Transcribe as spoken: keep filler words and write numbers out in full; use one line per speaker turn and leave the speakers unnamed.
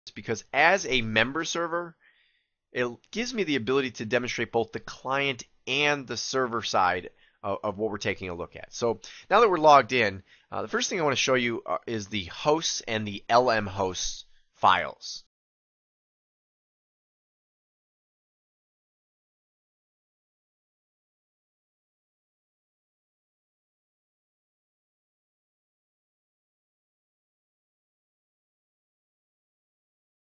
because as a member server, it gives me the ability to demonstrate both the client and the server side of, of what we're taking a look at. So now that we're logged in, uh, the first thing I want to show you uh, is the hosts and the L M hosts files.